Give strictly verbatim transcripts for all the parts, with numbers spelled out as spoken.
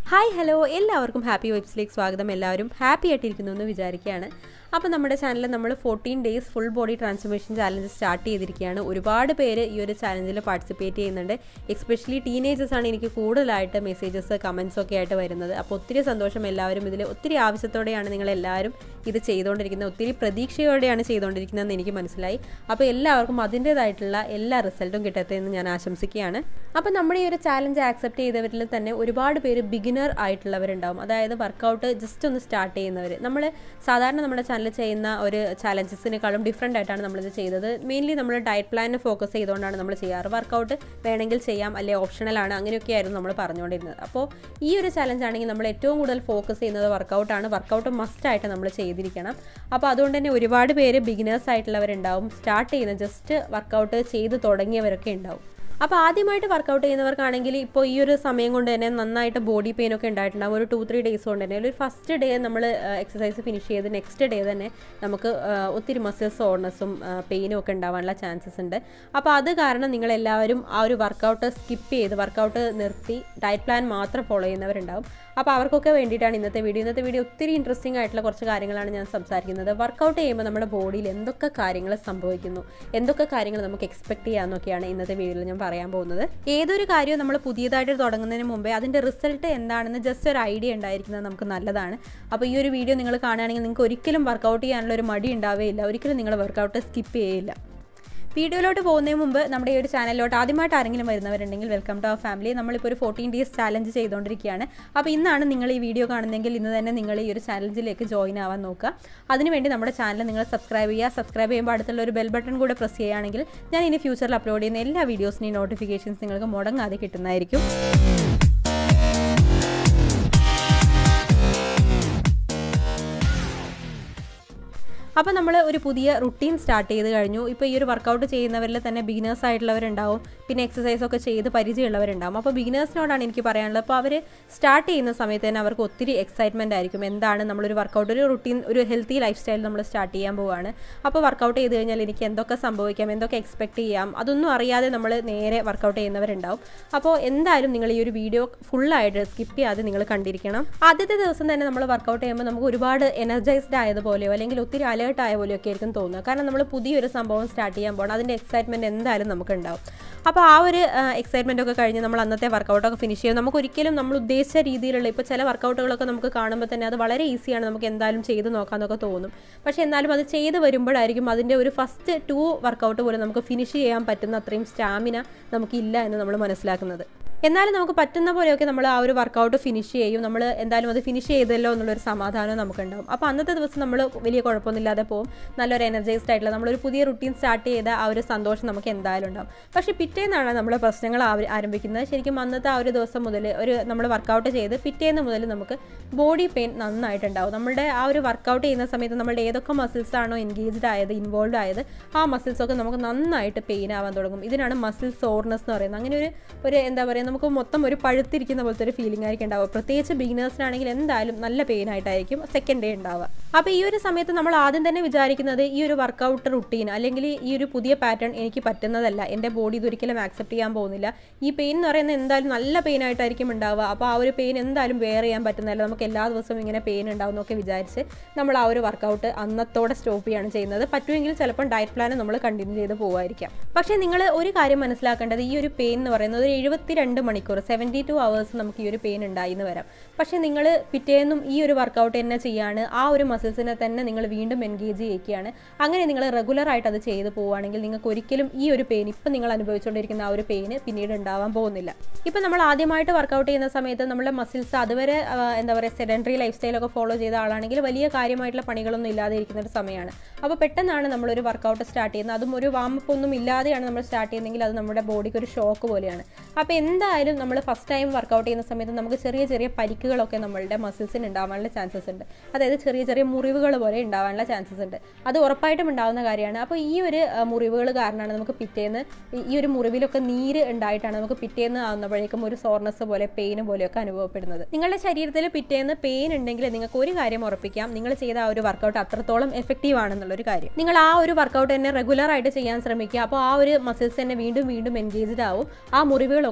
Hi hello എല്ലാവർക്കും happy വൈബ്സിലേക്ക് സ്വാഗതം. എല്ലാവരും ഹാപ്പി ആയിട്ടിരിക്കുന്നു എന്ന് വിചാരിക്കുകയാണ്. അപ്പോൾ നമ്മുടെ ചാനലിൽ നമ്മൾ fourteen days full body transformation challenge start ചെയ്തിരിക്കുകയാണ്. ഒരുപാട് പേര് ഈ ഒരു ചാലഞ്ചിൽ പാർട്ടിസിപ്പേറ്റ് ചെയ്യുന്നുണ്ട്. എസ്പെഷ്യലി ടീനേജേഴ്സ് ആണ് എനിക്ക് കൂടുതലായിട്ട് മെസ്സേജസ് കമൻസ് ഒക്കെ ആയിട്ട് വരുന്നത്. അപ്പോൾ ഒത്തിരി സന്തോഷം. എല്ലാവരും ഇതിൽ ഒത്തിരി ആവശ്യത്തോടെയാണ് നിങ്ങളെല്ലാവരും ഇത് ചെയ്തുകൊണ്ടിരിക്കുന്നത്, ഒത്തിരി പ്രതീക്ഷയോടെയാണ് ചെയ്തുകൊണ്ടിരിക്കുന്നതെന്ന് എനിക്ക് മനസ്സിലായി. അപ്പോൾ എല്ലാവർക്കും അതിൻ്റേതായിട്ടുള്ള എല്ലാ റിസൾട്ടും കിട്ടട്ടെ എന്ന് ഞാൻ ആശംസിക്കുകയാണ്. അപ്പോൾ നമ്മുടെ ഈ ഒരു ചാലഞ്ച് ആക്സെപ്റ്റ് ചെയ്തവരിൽ തന്നെ ഒരുപാട് പേര് ബിഗിനർ ആയിട്ടുള്ളവരുണ്ടാവും. അതായത് വർക്കൗട്ട് ജസ്റ്റ് ഒന്ന് സ്റ്റാർട്ട് ചെയ്യുന്നവർ. നമ്മൾ സാധാരണ നമ്മുടെ ചാനൽ ചെയ്യുന്ന ഒരു ചാലഞ്ചസിനേക്കാളും ഡിഫറെൻ്റ് ആയിട്ടാണ് നമ്മളിത് ചെയ്തത്. മെയിൻലി നമ്മൾ ഡയറ്റ് പ്ലാനിനെ ഫോക്കസ് ചെയ്തുകൊണ്ടാണ് നമ്മൾ ചെയ്യാറ്. വർക്കൗട്ട് വേണമെങ്കിൽ ചെയ്യാം, അല്ലെങ്കിൽ ഓപ്ഷണലാണ്, അങ്ങനെയൊക്കെയായിരുന്നു നമ്മൾ പറഞ്ഞുകൊണ്ടിരുന്നത്. അപ്പോൾ ഈ ഒരു ചാലഞ്ച് ആണെങ്കിൽ നമ്മൾ ഏറ്റവും കൂടുതൽ ഫോക്കസ് ചെയ്യുന്നത് വർക്കൗട്ടാണ്. വർക്കൗട്ട് മസ്റ്റായിട്ട് നമ്മൾ ചെയ്തിരിക്കണം. അപ്പോൾ അതുകൊണ്ട് തന്നെ ഒരുപാട് പേര് ബിഗിനേഴ്സ് ആയിട്ടുള്ളവരുണ്ടാവും, സ്റ്റാർട്ട് ചെയ്യുന്ന ജസ്റ്റ് വർക്കൗട്ട് ചെയ്ത് തുടങ്ങിയവരൊക്കെ ഉണ്ടാവും. അപ്പോൾ ആദ്യമായിട്ട് വർക്കൗട്ട് ചെയ്യുന്നവർക്കാണെങ്കിൽ ഇപ്പോൾ ഈ ഒരു സമയം കൊണ്ട് തന്നെ നന്നായിട്ട് ബോഡി പെയിൻ ഒക്കെ ഉണ്ടായിട്ടുണ്ടാകും. ഒരു ടു ത്രീ ഡേയ്സ് കൊണ്ട് തന്നെ ഒരു ഫസ്റ്റ് ഡേ നമ്മൾ എക്സസൈസ് ഫിനിഷ് ചെയ്ത് നെക്സ്റ്റ് ഡേ തന്നെ നമുക്ക് ഒത്തിരി മസിൽ സോർനെസ്സും പെയിനും ഒക്കെ ഉണ്ടാവാനുള്ള ചാൻസസ് ഉണ്ട്. അപ്പോൾ അത് കാരണം നിങ്ങളെല്ലാവരും ആ ഒരു വർക്കൗട്ട് സ്കിപ്പ് ചെയ്ത് വർക്കൗട്ട് നിർത്തി ഡയറ്റ് പ്ലാൻ മാത്രം ഫോളോ ചെയ്യുന്നവരുണ്ടാവും. അപ്പോൾ അവർക്കൊക്കെ വേണ്ടിയിട്ടാണ് ഇന്നത്തെ വീഡിയോ. ഇന്നത്തെ വീഡിയോ ഒത്തിരി ഇൻട്രസ്റ്റിംഗ് ആയിട്ടുള്ള കുറച്ച് കാര്യങ്ങളാണ് ഞാൻ സംസാരിക്കുന്നത്. വർക്കൗട്ട് ചെയ്യുമ്പോൾ നമ്മുടെ ബോഡിയിൽ എന്തൊക്കെ കാര്യങ്ങൾ സംഭവിക്കുന്നു, എന്തൊക്കെ കാര്യങ്ങൾ നമുക്ക് എക്സ്പെക്ട് ചെയ്യാമെന്നൊക്കെയാണ് ഇന്നത്തെ വീഡിയോയിൽ ഞാൻ പറയാൻ പോകുന്നത്. ഏതൊരു കാര്യവും നമ്മൾ പുതിയതായിട്ട് തുടങ്ങുന്നതിന് മുമ്പേ അതിൻ്റെ റിസൾട്ട് എന്താണെന്ന് ജസ്റ്റ് ഒരു ഐഡിയ ഉണ്ടായിരിക്കുന്നത് നമുക്ക് നല്ലതാണ്. അപ്പോൾ ഈ ഒരു വീഡിയോ നിങ്ങൾ കാണുകയാണെങ്കിൽ നിങ്ങൾക്ക് ഒരിക്കലും വർക്കൗട്ട് ചെയ്യാനുള്ള ഒരു മടി ഉണ്ടാവുകയില്ല, ഒരിക്കലും നിങ്ങൾ വർക്കൗട്ട് സ്കിപ്പ് ചെയ്യില്ല. വീഡിയോയിലോട്ട് പോകുന്നതിന് മുമ്പ് നമ്മുടെ ഈ ഒരു ചാനലിലോട്ട് ആദ്യമായിട്ട് ആരെങ്കിലും വരുന്നവരുണ്ടെങ്കിൽ വെൽക്കം ടു അവർ ഫാമിലി. നമ്മളിപ്പോൾ ഒരു ഫോർട്ടീൻ ഡേയ്സ് ചാലഞ്ച് ചെയ്തുകൊണ്ടിരിക്കുകയാണ്. അപ്പോൾ ഇന്നാണ് നിങ്ങൾ ഈ വീഡിയോ കാണുന്നതെങ്കിൽ ഇന്ന് തന്നെ നിങ്ങൾ ഈ ഒരു ചാലഞ്ചിലേക്ക് ജോയിൻ ആവാൻ നോക്കുക. അതിനുവേണ്ടി നമ്മുടെ ചാനൽ നിങ്ങൾ സബ്സ്ക്രൈബ് ചെയ്യുക. സബ്സ്ക്രൈബ് ചെയ്യുമ്പോൾ അടുത്തുള്ള ഒരു ബെൽ ബട്ടൺ കൂടെ പ്രസ് ചെയ്യുകയാണെങ്കിൽ ഞാൻ ഇനി ഫ്യൂച്ചറിൽ അപ്ലോഡ് ചെയ്യുന്ന എല്ലാ വീഡിയോസിൻ്റെയും നോട്ടിഫിക്കേഷൻസ് നിങ്ങൾക്ക് മുടങ്ങാതെ കിട്ടുന്നതായിരിക്കും. അപ്പോൾ നമ്മൾ ഒരു പുതിയ റുട്ടീൻ സ്റ്റാർട്ട് ചെയ്ത് കഴിഞ്ഞു. ഇപ്പോൾ ഈ ഒരു വർക്കൗട്ട് ചെയ്യുന്നവരിൽ തന്നെ ബിഗിനേഴ്സ് ആയിട്ടുള്ളവരുണ്ടാവും, പിന്നെ എക്സസൈസൊക്കെ ചെയ്ത് പരിചയമുള്ളവരുണ്ടാവും. അപ്പോൾ ബിഗിനേഴ്സിനോടാണ് എനിക്ക് പറയാനുള്ളത്. അപ്പോൾ അവർ സ്റ്റാർട്ട് ചെയ്യുന്ന സമയത്ത് തന്നെ അവർക്ക് ഒത്തിരി എക്സൈറ്റ്മെൻ്റ് ആയിരിക്കും. എന്താണ് നമ്മളൊരു വർക്കൗട്ട്, ഒരു റുട്ടീൻ, ഒരു ഹെൽത്തി ലൈഫ് സ്റ്റൈൽ നമ്മൾ സ്റ്റാർട്ട് ചെയ്യാൻ പോവുകയാണ്. അപ്പോൾ വർക്കൗട്ട് ചെയ്ത് കഴിഞ്ഞാൽ എനിക്ക് എന്തൊക്കെ സംഭവിക്കാം, എന്തൊക്കെ എക്സ്പെക്ട് ചെയ്യാം, അതൊന്നും അറിയാതെ നമ്മൾ നേരെ വർക്കൗട്ട് ചെയ്യുന്നവരുണ്ടാവും. അപ്പോൾ എന്തായാലും നിങ്ങൾ ഈ ഒരു വീഡിയോ ഫുള്ളായിട്ട് സ്കിപ്പ് ചെയ്യാതെ നിങ്ങൾ കണ്ടിരിക്കണം. ആദ്യത്തെ ദിവസം തന്നെ നമ്മൾ വർക്കൗട്ട് ചെയ്യുമ്പോൾ നമുക്ക് ഒരുപാട് എനർജൈസ്ഡ് ആയതുപോലെയോ അല്ലെങ്കിൽ ഒത്തിരി അലേർട്ട് ആയ പോലെയൊക്കെ ആയിരിക്കും തോന്നുക. കാരണം നമ്മൾ പുതിയൊരു സംഭവം സ്റ്റാർട്ട് ചെയ്യാൻ പോകണം, അതിൻ്റെ എക്സൈറ്റ്മെൻറ്റ് എന്തായാലും നമുക്കുണ്ടാവും. അപ്പോൾ ആ ഒരു എക്സൈറ്റ്മെൻ്റ് ഒക്കെ കഴിഞ്ഞ് നമ്മൾ അന്നത്തെ വർക്കൗട്ടൊക്കെ ഫിനിഷ് ചെയ്യും. നമുക്ക് ഒരിക്കലും നമ്മൾ ഉദ്ദേശിച്ച രീതിയിലുള്ള ഇപ്പോൾ ചില വർക്കൗട്ടുകളൊക്കെ നമുക്ക് കാണുമ്പോൾ തന്നെ അത് വളരെ ഈസിയാണ്, നമുക്ക് എന്തായാലും ചെയ്ത് നോക്കാമെന്നൊക്കെ തോന്നും. പക്ഷേ എന്നാലും അത് ചെയ്ത് വരുമ്പോഴായിരിക്കും അതിൻ്റെ ഒരു ഫസ്റ്റ് ടു വർക്കൗട്ട് പോലും നമുക്ക് ഫിനിഷ് ചെയ്യാൻ പറ്റുന്ന അത്രയും സ്റ്റാമിന നമുക്കില്ല എന്ന് നമ്മൾ മനസ്സിലാക്കുന്നത്. എന്നാലും നമുക്ക് പറ്റുന്ന പോലെയൊക്കെ നമ്മൾ ആ ഒരു വർക്കൗട്ട് ഫിനിഷ് ചെയ്യും. നമ്മൾ എന്തായാലും അത് ഫിനിഷ് ചെയ്തല്ലോ എന്നുള്ളൊരു സമാധാനം നമുക്കുണ്ടാവും. അപ്പോൾ അന്നത്തെ ദിവസം നമ്മൾ വലിയ കുഴപ്പമൊന്നുമില്ലാതെ പോകും, നല്ലൊരു എനർജൈസ്ഡ് ആയിട്ടുള്ള നമ്മളൊരു പുതിയ റുട്ടീൻ സ്റ്റാർട്ട് ചെയ്ത ആ ഒരു സന്തോഷം നമുക്ക് എന്തായാലും ഉണ്ടാവും. പക്ഷേ പിറ്റേന്നാണ് നമ്മുടെ പ്രശ്നങ്ങൾ ആരംഭിക്കുന്നത്. ശരിക്കും അന്നത്തെ ആ ഒരു ദിവസം മുതൽ ഒരു നമ്മൾ വർക്കൗട്ട് ചെയ്ത് പിറ്റേന്ന് മുതൽ നമുക്ക് ബോഡി പെയിൻ നന്നായിട്ടുണ്ടാവും. നമ്മുടെ ആ ഒരു വർക്കൗട്ട് ചെയ്യുന്ന സമയത്ത് നമ്മളുടെ ഏതൊക്കെ മസിൽസ് ആണോ എൻഗേജ്ഡ് ആയത്, ഇൻവോൾവ് ആയത്, ആ മസിൽസൊക്കെ നമുക്ക് നന്നായിട്ട് പെയിൻ ആവാൻ തുടങ്ങും. ഇതിനാണ് മസിൽ സോർനെസ് എന്ന് പറയുന്നത്. അങ്ങനെ ഒരു ഒരു എന്താ പറയുക, നമുക്ക് മൊത്തം ഒരു പഴുത്തിരിക്കുന്ന പോലത്തെ ഒരു ഫീലിംഗ് ആയിരിക്കും ഉണ്ടാവുക. പ്രത്യേകിച്ച് ബിഗിനേഴ്സിനാണെങ്കിൽ എന്തായാലും നല്ല പെയിൻ ആയിട്ടായിരിക്കും സെക്കൻഡ് ഡേ ഉണ്ടാവുക. അപ്പോൾ ഈ ഒരു സമയത്ത് നമ്മൾ ആദ്യം തന്നെ വിചാരിക്കുന്നത് ഈ ഒരു വർക്കൗട്ട് റുട്ടീൻ അല്ലെങ്കിൽ ഈ ഒരു പുതിയ പാറ്റേൺ എനിക്ക് പറ്റുന്നതല്ല, എൻ്റെ ബോഡി ഇതൊരിക്കലും ആക്സെപ്റ്റ് ചെയ്യാൻ പോകുന്നില്ല, ഈ പെയിൻ എന്ന് പറയുന്നത് എന്തായാലും നല്ല പെയിൻ ആയിട്ടായിരിക്കും ഉണ്ടാവുക, അപ്പോൾ ആ ഒരു പെയിൻ എന്തായാലും വെയർ ചെയ്യാൻ പറ്റുന്നതല്ല, നമുക്ക് എല്ലാ ദിവസവും ഇങ്ങനെ പെയിൻ ഉണ്ടാവും എന്നൊക്കെ വിചാരിച്ച് നമ്മൾ ആ ഒരു വർക്കൗട്ട് അന്നത്തോടെ സ്റ്റോപ്പ് ചെയ്യുകയാണ് ചെയ്യുന്നത്. പറ്റുമെങ്കിൽ ചിലപ്പം ഡയറ്റ് പ്ലാൻ നമ്മൾ കണ്ടിന്യൂ ചെയ്ത് പോകുമായിരിക്കാം. പക്ഷേ നിങ്ങൾ ഒരു കാര്യം മനസ്സിലാക്കേണ്ടത്, ഈ ഒരു പെയിൻ എന്ന് പറയുന്നത് ഒരു എഴുപത്തിരണ്ട് മണിക്കൂർ സെവൻറ്റി ടു അവേഴ്സ് നമുക്ക് ഈ ഒരു പെയിൻ ഉണ്ടായിന്ന് വരാം. പക്ഷേ നിങ്ങൾ പിറ്റേന്നും ഈ ഒരു വർക്കൗട്ട് തന്നെ ചെയ്യാണ്, ആ ഒരു മസിൽസിനെ തന്നെ നിങ്ങൾ വീണ്ടും എൻഗേജ് ചെയ്യിക്കുകയാണ്. അങ്ങനെ നിങ്ങൾ റെഗുലറായിട്ട് അത് ചെയ്ത് പോവുകയാണെങ്കിൽ നിങ്ങൾക്ക് ഒരിക്കലും ഈ ഒരു പെയിൻ, ഇപ്പം നിങ്ങൾ അനുഭവിച്ചുകൊണ്ടിരിക്കുന്ന ആ ഒരു പെയിന് പിന്നീട് ഉണ്ടാവാൻ പോകുന്നില്ല. ഇപ്പം നമ്മൾ ആദ്യമായിട്ട് വർക്കൗട്ട് ചെയ്യുന്ന സമയത്ത് നമ്മുടെ മസിൽസ് അതുവരെ എന്താ പറയുക സെഡൻറ്ററി ലൈഫ് സ്റ്റൈലൊക്കെ ഫോളോ ചെയ്ത ആളാണെങ്കിൽ വലിയ കാര്യമായിട്ടുള്ള പണികളൊന്നും ഇല്ലാതെ ഇരിക്കുന്ന ഒരു സമയമാണ്. അപ്പോൾ പെട്ടെന്നാണ് നമ്മളൊരു വർക്കൗട്ട് സ്റ്റാർട്ട് ചെയ്യുന്നത്, അതും ഒരു വാമപ്പ് ഒന്നും ഇല്ലാതെയാണ് നമ്മൾ സ്റ്റാർട്ട് ചെയ്യുന്നതെങ്കിൽ അത് നമ്മുടെ ബോഡിക്ക് ഒരു ഷോക്ക് പോലെയാണ്. അപ്പോൾ എന്തായാലും നമ്മൾ ഫസ്റ്റ് ടൈം വർക്കൗട്ട് ചെയ്യുന്ന സമയത്ത് നമുക്ക് ചെറിയ ചെറിയ പരിക്കുകളൊക്കെ നമ്മളുടെ മസിൽസിന് ഉണ്ടാവാനുള്ള ചാൻസസ് ഉണ്ട്. അതായത് ചെറിയ ചെറിയ മുറിവുകൾ പോലെ ഉണ്ടാവാനുള്ള ചാൻസസ് ഉണ്ട്. അത് ഉറപ്പായിട്ടും ഉണ്ടാകുന്ന കാര്യമാണ്. അപ്പോൾ ഈ ഒരു മുറിവുകൾ കാരണമാണ് നമുക്ക് പിറ്റേന്ന് ഈ ഒരു മുറിവിലൊക്കെ നീര് ഉണ്ടായിട്ടാണ് നമുക്ക് പിറ്റേന്ന് ആകുന്നപ്പോഴേക്കും ഒരു സോർനെസ് പോലെ പെയിന് പോലെയൊക്കെ അനുഭവപ്പെടുന്നത്. നിങ്ങളുടെ ശരീരത്തിൽ പിറ്റേന്ന് പെയിൻ ഉണ്ടെങ്കിൽ നിങ്ങൾക്ക് ഒരു കാര്യം ഉറപ്പിക്കാം, നിങ്ങൾ ചെയ്ത ആ ഒരു വർക്കൗട്ട് അത്രത്തോളം എഫക്റ്റീവ് ആണെന്നുള്ളൊരു കാര്യം. നിങ്ങൾ ആ ഒരു വർക്കൗട്ട് തന്നെ റെഗുലർ ആയിട്ട് ചെയ്യാൻ ശ്രമിക്കുക. അപ്പോൾ ആ ഒരു മസിൽസ് തന്നെ വീണ്ടും വീണ്ടും എൻഗേജ്ഡ് ആവും. ആ മുറിവുകളൊക്കെ പതിയെ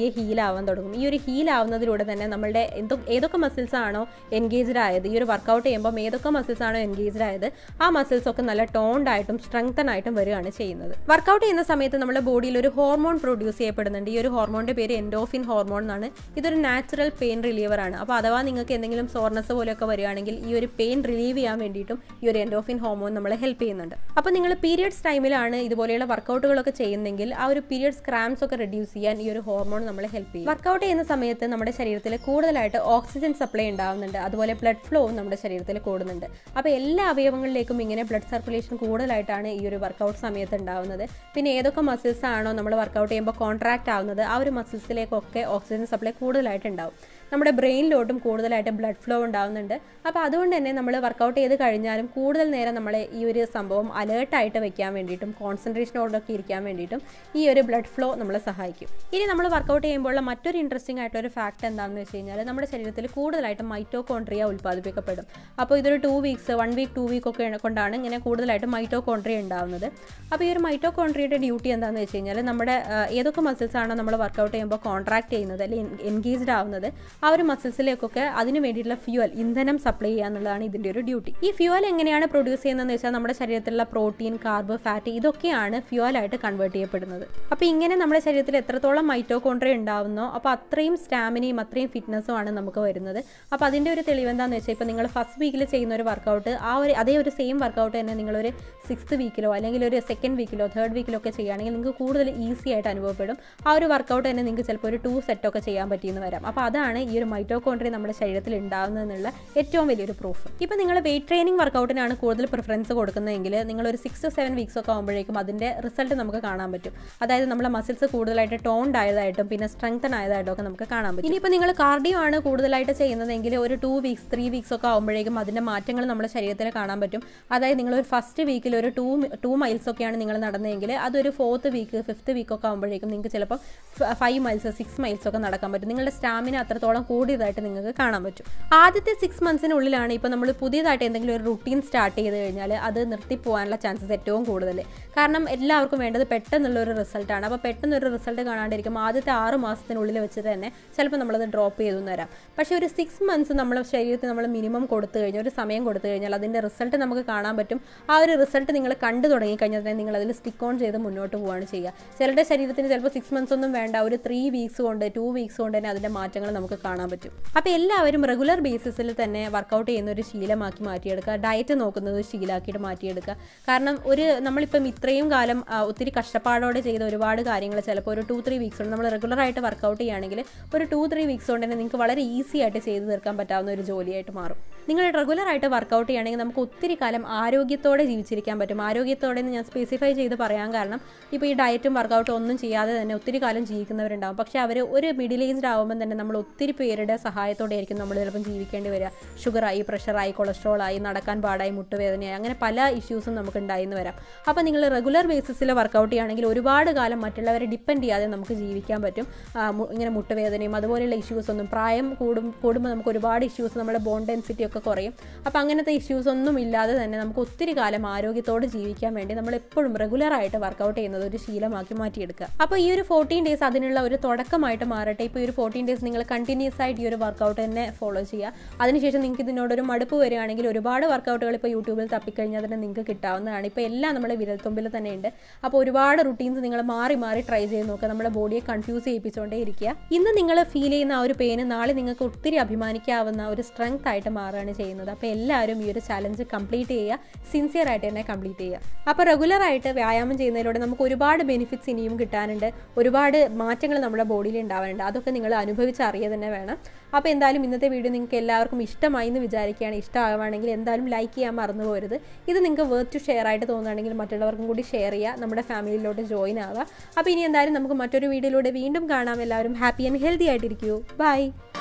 പതിയെ ഹീൽ ആവാൻ തുടങ്ങും. ഈ ഒരു ഹീൽ ആവുന്നതിലൂടെ തന്നെ നമ്മളുടെ എന്തോ ഏതൊക്കെ മസിൽസ് ആണോ എൻഗേജ്ഡ് ആയത്, ഈ ഒരു വർക്കൗട്ട് ചെയ്യുമ്പോൾ ഏതൊക്കെ മസിൽസ് ആണോ എൻഗേജ്ഡ് ആയത് ആ മസിൽസ് ഒക്കെ നല്ല ടോൺഡ് ആയിട്ടും സ്ട്രെങ്തൻ ആയിട്ടും വരികയാണ് ചെയ്യുന്നത്. വർക്കൗട്ട് ചെയ്യുന്ന സമയത്ത് നമ്മുടെ ബോഡിയിൽ ഒരു ഹോർമോൺ പ്രൊഡ്യൂസ് ചെയ്യപ്പെടുന്നുണ്ട്. ഈ ഒരു ഹോർമോണിന്റെ പേര് എൻഡോർഫിൻ ഹോർമോൺ എന്നാണ്. ഇതൊരു നാച്ചുറൽ പെയിൻ റിലീവർ ആണ്. അപ്പോൾ അഥവാ നിങ്ങൾക്ക് എന്തെങ്കിലും സോർനെസ് പോലെയൊക്കെ വരികയാണെങ്കിൽ ഈ ഒരു പെയിൻ റിലീവ് ചെയ്യാൻ വേണ്ടിയിട്ടും ഈ ഒരു എൻഡോർഫിൻ ഹോർമോൺ നമ്മളെ ഹെൽപ്പ് ചെയ്യുന്നുണ്ട്. അപ്പോൾ നിങ്ങൾ പീരിയഡ്സ് ടൈമിലാണ് ഇതുപോലെയുള്ള വർക്കൗട്ടുകളൊക്കെ ചെയ്യുന്നെങ്കിൽ ആ ഒരു പീരിയഡ്സ് ക്രാംസ് ഒക്കെ റെഡ്യൂസ് ചെയ്യാൻ ഈ ഒരു ഹോർമോൺ നമ്മളെ ഹെൽപ്പ് ചെയ്യും. വർക്കൗട്ട് ചെയ്യുന്ന സമയത്ത് നമ്മുടെ ശരീരത്തിൽ കൂടുതലായിട്ട് ഓക്സിജൻ സപ്ലൈ ഉണ്ടാവുന്നുണ്ട്. അതുപോലെ ബ്ലഡ് ഫ്ലോവും നമ്മുടെ ശരീരത്തിൽ കൂടുന്നുണ്ട്. അപ്പോൾ എല്ലാ അവയവങ്ങളിലേക്കും ഇങ്ങനെ ബ്ലഡ് സർക്കുലേഷൻ കൂടുതലായിട്ടാണ് ഈ ഒരു വർക്കൗട്ട് സമയത്ത് ഉണ്ടാവുന്നത്. പിന്നെ ഏതൊക്കെ മസിൽസ് ആണോ നമ്മൾ വർക്കൗട്ട് ചെയ്യുമ്പോൾ കോൺട്രാക്ട് ആവുന്നത് ആ ഒരു മസിൽസിലേക്കൊക്കെ ഓക്സിജൻ സപ്ലൈ കൂടുതലായിട്ട് ഉണ്ടാവും. നമ്മുടെ ബ്രെയിനിലോട്ടും കൂടുതലായിട്ട് ബ്ലഡ് ഫ്ലോ ഉണ്ടാവുന്നുണ്ട്. അപ്പോൾ അതുകൊണ്ട് തന്നെ നമ്മൾ വർക്കൗട്ട് ചെയ്ത് കഴിഞ്ഞാലും കൂടുതൽ നേരം നമ്മളെ ഈ ഒരു സംഭവം അലേർട്ടായിട്ട് വെക്കാൻ വേണ്ടിയിട്ടും കോൺസെൻട്രേഷനോടൊക്കെ ഇരിക്കാൻ വേണ്ടിയിട്ടും ഈ ഒരു ബ്ലഡ് ഫ്ലോ നമ്മളെ സഹായിക്കും. ഇനി നമ്മൾ വർക്കൗട്ട് ചെയ്യുമ്പോഴുള്ള മറ്റൊരു ഇൻട്രസ്റ്റിംഗ് ആയിട്ടൊരു ഫാക്ട് എന്താണെന്ന് വെച്ച് കഴിഞ്ഞാൽ നമ്മുടെ ശരീരത്തിൽ കൂടുതലായിട്ട് മൈറ്റോകോൺട്രിയ ഉൽപ്പാദിപ്പിക്കപ്പെടും. അപ്പോൾ ഇതൊരു two weeks one week two week ഒക്കെ കൊണ്ടാണ് ഇങ്ങനെ കൂടുതലായിട്ട് മൈറ്റോകോൺട്രിയ ഉണ്ടാവുന്നത്. അപ്പോൾ ഈ ഒരു മൈറ്റോകോൺട്രിയയുടെ ഡ്യൂട്ടി എന്താണെന്ന് വെച്ച് കഴിഞ്ഞാൽ നമ്മുടെ ഏതൊക്കെ മസിൽസ് ആണോ നമ്മൾ വർക്കൗട്ട് ചെയ്യുമ്പോൾ കോൺട്രാക്ട് ചെയ്യുന്നത് അല്ലെങ്കിൽ എൻഗേജ്ഡ് ആവുന്നത് ആ ഒരു മസിൽസിലേക്കൊക്കെ അതിന് വേണ്ടിയിട്ടുള്ള ഫ്യൂവൽ ഇന്ധനം സപ്ലൈ ചെയ്യുക എന്നുള്ളതാണ് ഇതിൻ്റെ ഒരു ഡ്യൂട്ടി. ഈ ഫ്യൂവൽ എങ്ങനെയാണ് പ്രൊഡ്യൂസ് ചെയ്യുന്നതെന്ന് വെച്ചാൽ നമ്മുടെ ശരീരത്തിലുള്ള പ്രോട്ടീൻ, കാർബ്, ഫാറ്റ് ഇതൊക്കെയാണ് ഫ്യൂവലായിട്ട് കൺവേർട്ട് ചെയ്യപ്പെടുന്നത്. അപ്പോൾ ഇങ്ങനെ നമ്മുടെ ശരീരത്തിൽ എത്രത്തോളം മൈറ്റോകോൺട്രിയ ഉണ്ടാവുന്നോ അപ്പോൾ അത്രയും സ്റ്റാമിനയും അത്രയും ഫിറ്റ്നസ്സും ആണ് നമുക്ക് വരുന്നത്. അപ്പോൾ അതിൻ്റെ ഒരു തെളിവ് എന്താണെന്ന് വെച്ചാൽ ഇപ്പോൾ നിങ്ങൾ ഫസ്റ്റ് വീക്കിൽ ചെയ്യുന്ന ഒരു വർക്കൗട്ട് ആ ഒരു അതേ ഒരു സെയിം വർക്കൗട്ട് തന്നെ നിങ്ങളൊരു സിക്സ്ത് വീക്കിലോ അല്ലെങ്കിൽ ഒരു സെക്കൻഡ് വീക്കിലോ തേർഡ് വീക്കിലോ ഒക്കെ ചെയ്യുകയാണെങ്കിൽ നിങ്ങൾക്ക് കൂടുതൽ ഈസി ആയിട്ട് അനുഭവപ്പെടും. ആ ഒരു വർക്കൗട്ട് തന്നെ നിങ്ങൾക്ക് ചിലപ്പോൾ ഒരു ടു സെറ്റൊക്കെ ചെയ്യാൻ പറ്റിയെന്ന് വരാം. അപ്പോൾ അതാണ് ഈ ഒരു മൈറ്റോകോൺട്രിയ നമ്മുടെ ശരീരത്തിൽ ഉണ്ടാകുന്നതെന്നുള്ള ഏറ്റവും വലിയൊരു പ്രൂഫ്. ഇപ്പോൾ നിങ്ങൾ വെയിറ്റ് ട്രെയിനിങ് വർക്കൗട്ടിനാണ് കൂടുതൽ പ്രിഫറൻസ് കൊടുക്കുന്നതെങ്കിൽ നിങ്ങളൊരു സിക്സ് ടു സെവൻ വീക്സ് ഒക്കെ ആകുമ്പോഴേക്കും അതിൻ്റെ റിസൾട്ട് നമുക്ക് കാണാൻ പറ്റും. അതായത് നമ്മുടെ മസിൽസ് കൂടുതലായിട്ട് ടോൺഡ് ആയതായിട്ടും പിന്നെ സ്ട്രെങ്തൻ ആയതായിട്ടും ഒക്കെ നമുക്ക് കാണാൻ പറ്റും. ഇനിയിപ്പോൾ നിങ്ങൾ കാർഡിയോ ആണ് കൂടുതലായിട്ട് ചെയ്യുന്നതെങ്കിൽ ഒരു ടു വീക്സ് ത്രീ വീക്സ് ഒക്കെ ആകുമ്പോഴേക്കും അതിൻ്റെ മാറ്റങ്ങൾ നമ്മുടെ ശരീരത്തിൽ കാണാൻ പറ്റും. അതായത് നിങ്ങളൊരു ഫസ്റ്റ് വീക്കിൽ ഒരു ടു ടു മൈൽസ് ഒക്കെയാണ് നിങ്ങൾ നടന്നതെങ്കിൽ അതൊരു ഫോർത്ത് വീക്ക് ഫിഫ്ത്ത് വീക്ക് ഒക്കെ ആകുമ്പോഴേക്കും നിങ്ങൾക്ക് ചിലപ്പോൾ ഫൈവ് മൈൽസ് സിക്സ് മൈൽസ് ഒക്കെ നടക്കാൻ പറ്റും. നിങ്ങളുടെ സ്റ്റാമിന അത്രത്തോളം കൂടിയതായിട്ട് നിങ്ങൾക്ക് കാണാൻ പറ്റും. ആദ്യത്തെ സിക്സ് മന്ത്സിനുള്ളിലാണ് ഇപ്പോൾ നമ്മൾ പുതിയതായിട്ട് എന്തെങ്കിലും ഒരു റുട്ടീൻ സ്റ്റാർട്ട് ചെയ്ത് കഴിഞ്ഞാൽ അത് നിർത്തിപ്പോകാനുള്ള ചാൻസസ് ഏറ്റവും കൂടുതൽ. കാരണം എല്ലാവർക്കും വേണ്ടത് പെട്ടെന്നുള്ളൊരു റിസൾട്ടാണ്. അപ്പോൾ പെട്ടെന്നൊരു റിസൾട്ട് കാണാണ്ടിരിക്കും ആദ്യത്തെ ആറ് മാസത്തിനുള്ളിൽ വെച്ചിട്ട് തന്നെ ചിലപ്പോൾ നമ്മളത് ഡ്രോപ്പ് ചെയ്തു തരാം. പക്ഷേ ഒരു സിക്സ് മന്ത്സ് നമ്മൾ ശരീരത്തിൽ നമ്മൾ മിനിമം കൊടുത്തു കഴിഞ്ഞാൽ ഒരു സമയം കൊടുത്തു കഴിഞ്ഞാൽ അതിൻ്റെ റിസൾട്ട് നമുക്ക് കാണാൻ പറ്റും. ആ ഒരു റിസൾട്ട് നിങ്ങൾ കണ്ടു തുടങ്ങി കഴിഞ്ഞാൽ തന്നെ നിങ്ങൾ അതിൽ സ്റ്റിക്ക് ഓൺ ചെയ്ത് മുന്നോട്ട് പോവുകയാണ് ചെയ്യുക. ചിലരുടെ ശരീരത്തിന് ചിലപ്പോൾ സിക്സ് മന്ത്സ് ഒന്നും വേണ്ട, ഒരു ത്രീ വീക്സ് കൊണ്ട് ടു വീക്സ് കൊണ്ട് തന്നെ അതിൻ്റെ മാറ്റങ്ങൾ നമുക്ക് കാണാൻ പറ്റും. അപ്പോൾ എല്ലാവരും റെഗുലർ ബേസിസിൽ തന്നെ വർക്കൗട്ട് ചെയ്യുന്ന ഒരു ശീലമാക്കി മാറ്റിയെടുക്കുക. ഡയറ്റ് നോക്കുന്നത് ശീലമാക്കിയിട്ട് മാറ്റിയെടുക്കുക. കാരണം ഒരു നമ്മളിപ്പം ഇത്രയും കാലം ഒത്തിരി കഷ്ടപ്പാടോടെ ചെയ്ത ഒരുപാട് കാര്യങ്ങൾ ചിലപ്പോൾ ഒരു ടു ത്രീ വീക്സ് കൊണ്ട് നമ്മൾ റെഗുലറായിട്ട് വർക്കൗട്ട് ചെയ്യുകയാണെങ്കിൽ ഒരു ടു ത്രീ വീക്സ് കൊണ്ട് തന്നെ നിങ്ങൾക്ക് വളരെ ഈസി ആയിട്ട് ചെയ്ത് തീർക്കാൻ പറ്റാവുന്ന ഒരു ജോലിയായിട്ട് മാറും. നിങ്ങൾ റെഗുലറായിട്ട് വർക്കൗട്ട് ചെയ്യുകയാണെങ്കിൽ നമുക്ക് ഒത്തിരി കാലം ആരോഗ്യത്തോടെ ജീവിച്ചിരിക്കാൻ പറ്റും. ആരോഗ്യത്തോടെ ഞാൻ സ്പെസിഫൈ ചെയ്ത് പറയാൻ കാരണം ഇപ്പോൾ ഈ ഡയറ്റും വർക്കൗട്ടും ഒന്നും ചെയ്യാതെ തന്നെ ഒത്തിരി കാലം ജീവിക്കുന്നവരുണ്ടാകും. പക്ഷേ അവർ ഒരു മിഡിൽ ഏജ്ഡ് ആകുമ്പോൾ തന്നെ നമ്മൾ ഒത്തിരി പേരുടെ സഹായത്തോടെ ആയിരിക്കും നമ്മൾ ചിലപ്പം ജീവിക്കേണ്ടി വരിക. ഷുഗറായി, പ്രഷറായി, കൊളസ്ട്രോളായി, നടക്കാൻ പാടായി, മുട്ടുവേദനയായി, അങ്ങനെ പല ഇഷ്യൂസും നമുക്ക് ഉണ്ടായിന്ന് വരാം. അപ്പോൾ നിങ്ങൾ റെഗുലർ ബേസിസിൽ വർക്കൗട്ട് ചെയ്യുകയാണെങ്കിൽ ഒരുപാട് കാലം മറ്റുള്ളവരെ ഡിപ്പെൻഡ് ചെയ്യാതെ നമുക്ക് ജീവിക്കാൻ പറ്റും. ഇങ്ങനെ മുട്ടുവേദനയും അതുപോലെയുള്ള ഇഷ്യൂസ് ഒന്നും പ്രായം കൂടും കൂടുമ്പോൾ നമുക്ക് ഒരുപാട് ഇഷ്യൂസ് നമ്മുടെ ബോൺ ഡെൻസിറ്റി ഒക്കെ കുറയും. അപ്പോൾ അങ്ങനത്തെ ഇഷ്യൂസ് ഒന്നും ഇല്ലാതെ തന്നെ നമുക്ക് ഒത്തിരി കാലം ആരോഗ്യത്തോടെ ജീവിക്കാൻ വേണ്ടി നമ്മൾ എപ്പോഴും റെഗുലറായിട്ട് വർക്കൗട്ട് ചെയ്യുന്നത് ഒരു ശീലമാക്കി മാറ്റിയെടുക്കുക. അപ്പോൾ ഈ ഒരു ഫോർട്ടീൻ ഡേയ്സ് അതിനുള്ള ഒരു തുടക്കമായിട്ട് മാറട്ടെ. ഇപ്പോൾ ഈ ഒരു ഫോർട്ടീൻ ഡേയ്സ് നിങ്ങൾ കണ്ടിന്യൂസ് ആയിട്ട് ഈ ഒരു വർക്കൗട്ട് തന്നെ ഫോളോ ചെയ്യുക. അതിനുശേഷം നിങ്ങൾക്ക് ഇതിനോടൊരു മടുപ്പ് വരികയാണെങ്കിൽ ഒരുപാട് വർക്കൗട്ടുകൾ ഇപ്പോൾ യൂട്യൂബിൽ തപ്പിക്കഴിഞ്ഞാൽ തന്നെ നിങ്ങൾക്ക് കിട്ടാവുന്നതാണ്. ഇപ്പോൾ എല്ലാം നമ്മുടെ വിരൽത്തുമ്പിൽ തന്നെ ഉണ്ട്. അപ്പോൾ ഒരുപാട് റുട്ടീൻസ് നിങ്ങൾ മാറി മാറി ട്രൈ ചെയ്ത് നോക്കുക. നമ്മുടെ ബോഡിയെ കൺഫ്യൂസ് ചെയ്യിപ്പിച്ചുകൊണ്ടേ ഇരിക്കുക. ഇന്ന് നിങ്ങൾ ഫീൽ ചെയ്യുന്ന ആ ഒരു പെയിന് നാളെ നിങ്ങൾക്ക് ഒത്തിരി അഭിമാനിക്കാവുന്ന ഒരു സ്ട്രെങ്ത് ആയിട്ട് മാറുകയാണ് ചെയ്യുന്നത്. അപ്പോൾ എല്ലാവരും ഈ ഒരു ചലഞ്ച് കംപ്ലീറ്റ് ചെയ്യുക, സിൻസിയർ ആയിട്ട് തന്നെ കംപ്ലീറ്റ് ചെയ്യുക. അപ്പോൾ റെഗുലറായിട്ട് വ്യായാമം ചെയ്യുന്നതിലൂടെ നമുക്ക് ഒരുപാട് ബെനിഫിറ്റ്സ് ഇനിയും കിട്ടാനുണ്ട്. ഒരുപാട് മാറ്റങ്ങൾ നമ്മുടെ ബോഡിയിൽ ഉണ്ടാവാനുണ്ട്. അതൊക്കെ നിങ്ങൾ അനുഭവിച്ച് അറിയുക തന്നെ വേണം. അപ്പോൾ എന്തായാലും ഇന്നത്തെ വീഡിയോ നിങ്ങൾക്ക് എല്ലാവർക്കും ഇഷ്ടമായി എന്ന് വിചാരിക്കുകയാണ്. ഇഷ്ടമാവുകയാണെങ്കിൽ എന്തായാലും ലൈക്ക് ചെയ്യാൻ മറന്നു പോകരുത്. ഇത് നിങ്ങൾക്ക് വർത്ത് ടു ഷെയർ ആയിട്ട് തോന്നുകയാണെങ്കിൽ മറ്റുള്ളവർക്കും കൂടി ഷെയർ ചെയ്യുക, നമ്മുടെ ഫാമിലിയിലോട്ട് ജോയിൻ ആവുക. അപ്പോൾ ഇനി എന്തായാലും നമുക്ക് മറ്റൊരു വീഡിയോയിലൂടെ വീണ്ടും കാണാം. എല്ലാവരും ഹാപ്പി ആൻഡ് ഹെൽത്തി ആയിട്ടിരിക്കൂ. ബൈ.